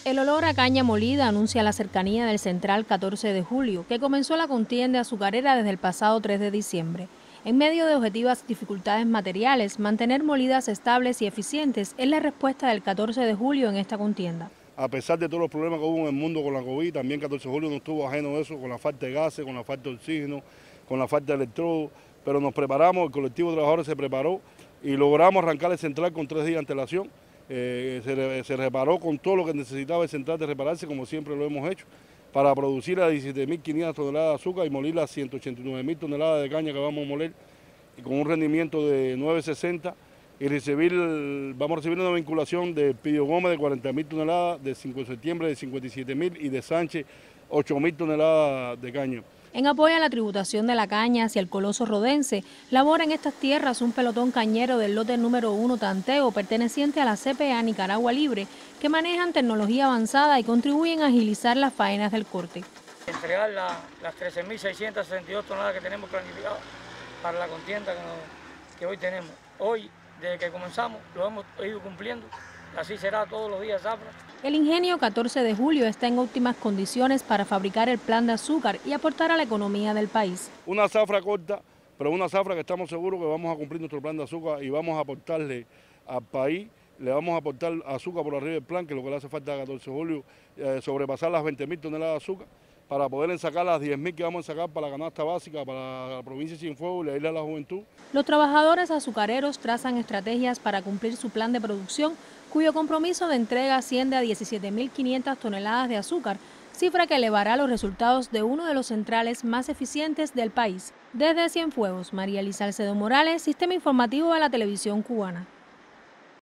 El olor a caña molida anuncia la cercanía del Central 14 de julio, que comenzó la contienda azucarera desde el pasado 3 de diciembre. En medio de objetivas dificultades materiales, mantener molidas estables y eficientes es la respuesta del 14 de julio en esta contienda. A pesar de todos los problemas que hubo en el mundo con la COVID, también 14 de julio no estuvo ajeno a eso, con la falta de gases, con la falta de oxígeno, con la falta de electrodo, pero nos preparamos, el colectivo de trabajadores se preparó y logramos arrancar el central con 3 días de antelación. Se reparó con todo lo que necesitaba el central de repararse, como siempre lo hemos hecho, para producir a 17.500 toneladas de azúcar y moler las 189.000 toneladas de caña que vamos a moler, y con un rendimiento de 9.60, y vamos a recibir una vinculación de Pidio Gómez de 40.000 toneladas, de 5 de septiembre de 57.000 y de Sánchez 8.000 toneladas de caña. En apoyo a la tributación de la caña hacia el coloso rodense, labora en estas tierras un pelotón cañero del lote número 1 Tanteo, perteneciente a la CPA Nicaragua Libre, que manejan tecnología avanzada y contribuyen a agilizar las faenas del corte. Entregar las 13.662 toneladas que tenemos planificadas para la contienda que hoy tenemos. Hoy, desde que comenzamos, lo hemos ido cumpliendo. Así será todos los días, Zafra. El ingenio 14 de julio está en óptimas condiciones para fabricar el plan de azúcar y aportar a la economía del país. Una zafra corta, pero una zafra que estamos seguros que vamos a cumplir nuestro plan de azúcar y vamos a aportarle al país, le vamos a aportar azúcar por arriba del plan, que es lo que le hace falta a 14 de julio, sobrepasar las 20.000 toneladas de azúcar, para poder sacar las 10.000 que vamos a sacar para la canasta básica, para la provincia de Cienfuegos y la isla de la Juventud. Los trabajadores azucareros trazan estrategias para cumplir su plan de producción, cuyo compromiso de entrega asciende a 17.500 toneladas de azúcar, cifra que elevará los resultados de uno de los centrales más eficientes del país. Desde Cienfuegos, María Elisa Salcedo Morales, Sistema Informativo de la Televisión Cubana.